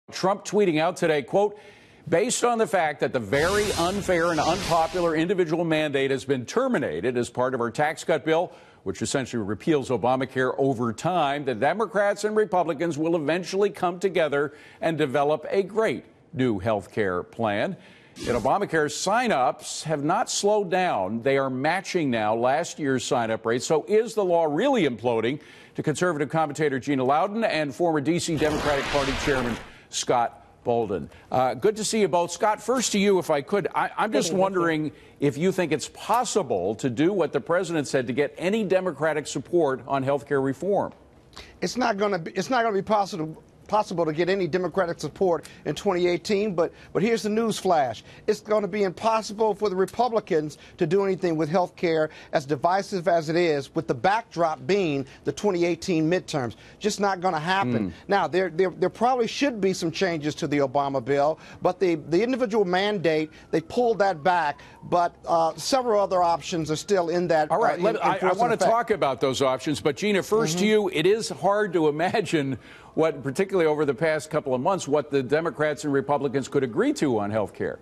Trump tweeting out today, quote, based on the fact that the very unfair and unpopular individual mandate has been terminated as part of our tax cut bill, which essentially repeals Obamacare over time, the Democrats and Republicans will eventually come together and develop a great new health care plan. Yet Obamacare's sign-ups have not slowed down. They are matching now last year's sign-up rate. So is the law really imploding? To conservative commentator Gina Loudon and former D.C. Democratic Party Chairman Scott Bolden. Good to see you both. Scott, first to you, if I could. I'm just wondering if you think it's possible to do what the president said to get any Democratic support on health care reform. It's not going to be possible to get any Democratic support in 2018, but here's the news flash. It's going to be impossible for the Republicans to do anything with health care, as divisive as it is, with the backdrop being the 2018 midterms. Just not going to happen. Now, there probably should be some changes to the Obama bill, but the individual mandate, they pulled that back, but several other options are still in that. All right, I want to talk about those options, but Gina, first to you, it is hard to imagine what, particularly over the past couple of months, what the Democrats and Republicans could agree to on health care.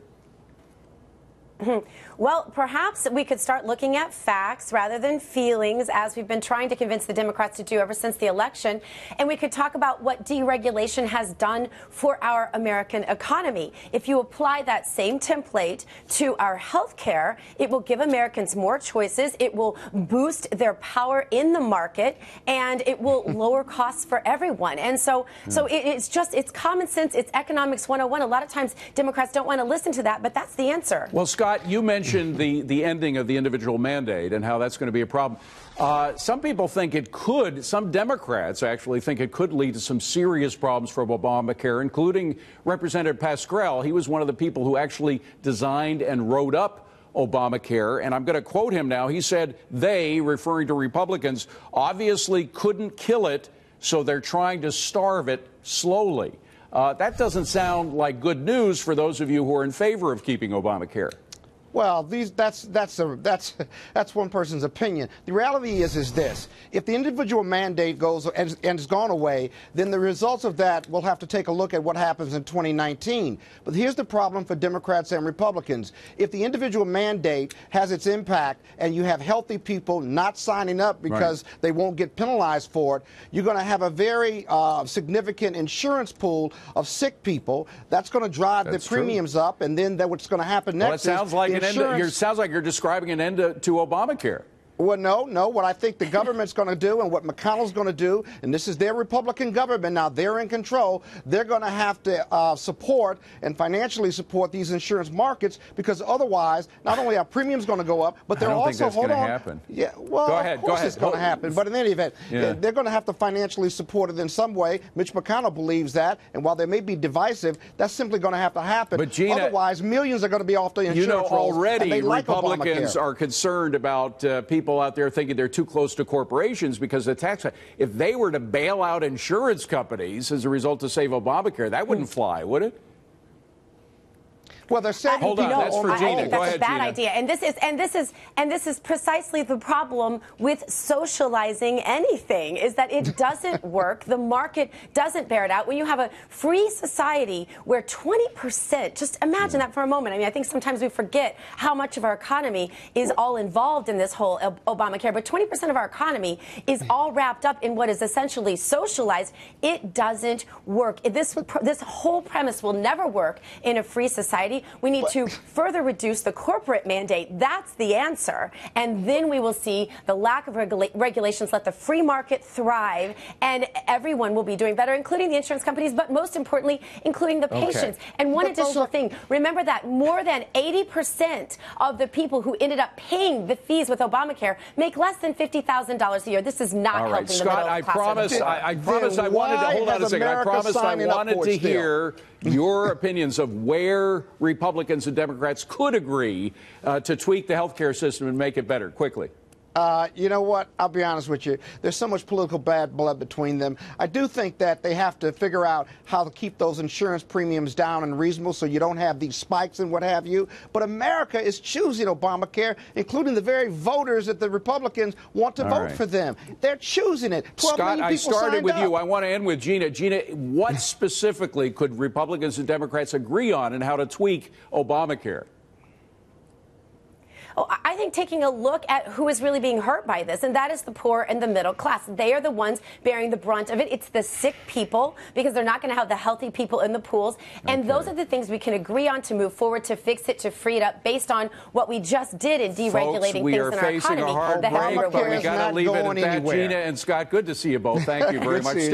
Well, perhaps we could start looking at facts rather than feelings, as we've been trying to convince the Democrats to do ever since the election. And we could talk about what deregulation has done for our American economy. If you apply that same template to our health care, it will give Americans more choices. It will boost their power in the market, and it will lower costs for everyone. And so it's common sense. It's economics 101. A lot of times Democrats don't want to listen to that, but that's the answer. Well, Scott, you mentioned the ending of the individual mandate and how that's going to be a problem. Some people think it could, some Democrats actually think it could lead to some serious problems for Obamacare, including Representative Pascrell. He was one of the people who actually designed and wrote up Obamacare, and I'm going to quote him now. He said, they, referring to Republicans, obviously couldn't kill it, so they're trying to starve it slowly. That doesn't sound like good news for those of you who are in favor of keeping Obamacare. Well, that's one person's opinion. The reality is this: if the individual mandate goes and has gone away, then the results of that, we'll have to take a look at what happens in 2019. But here's the problem for Democrats and Republicans: if the individual mandate has its impact, and you have healthy people not signing up because they won't get penalized for it, you're going to have a very significant insurance pool of sick people. That's going to drive the premiums up, and then what's going to happen next? Well, it sounds like sounds like you're describing an end to Obamacare. Well, no. What I think the government's going to do and what McConnell's going to do, and this is their Republican government now, they're in control, they're going to have to support and financially support these insurance markets, because otherwise, not only are premiums going to go up, but they're also, think that's going to happen. Yeah, well, of course it's going to happen. But in any event, they're going to have to financially support it in some way. Mitch McConnell believes that, and while they may be divisive, that's simply going to have to happen. But Gina, otherwise, millions are going to be off the insurance rolls. Already Republicans like are concerned about people out there thinking they're too close to corporations because of the tax cut. If they were to bail out insurance companies as a result to save Obamacare, that wouldn't fly, would it? Well, they're saying, hold on, that's for Gina. I think that's a bad idea, and this is precisely the problem with socializing anything, is that it doesn't work. The market doesn't bear it out. When you have a free society where 20%, just imagine that for a moment. I mean, I think sometimes we forget how much of our economy is all involved in this whole Obamacare, but 20% of our economy is all wrapped up in what is essentially socialized. It doesn't work. This whole premise will never work in a free society. We need to further reduce the corporate mandate. That's the answer. And then we will see the lack of regulations let the free market thrive, and everyone will be doing better, including the insurance companies, but most importantly, including the patients. And one additional thing, remember that more than 80% of the people who ended up paying the fees with Obamacare make less than $50,000 a year. This is not helping Scott, the middle class. I promise I wanted to hold on a second. I promised I wanted to hear your opinions of where Republicans and Democrats could agree to tweak the health care system and make it better. Quickly. You know what? I'll be honest with you. There's so much political bad blood between them. I do think that they have to figure out how to keep those insurance premiums down and reasonable so you don't have these spikes and what have you. But America is choosing Obamacare, including the very voters that the Republicans want to vote for them. They're choosing it. 12 Scott, million people I started with signed you. up. I want to end with Gina. Gina, what specifically could Republicans and Democrats agree on and how to tweak Obamacare? Oh, I think taking a look at who is really being hurt by this, and that is the poor and the middle class. They are the ones bearing the brunt of it. It's the sick people, because they're not going to have the healthy people in the pools. And those are the things we can agree on to move forward, to fix it, to free it up, based on what we just did in deregulating things in our economy. Folks, we are facing a hard break, but we got to leave it at that. anywhere. Gina and Scott, good to see you both. Thank you very much.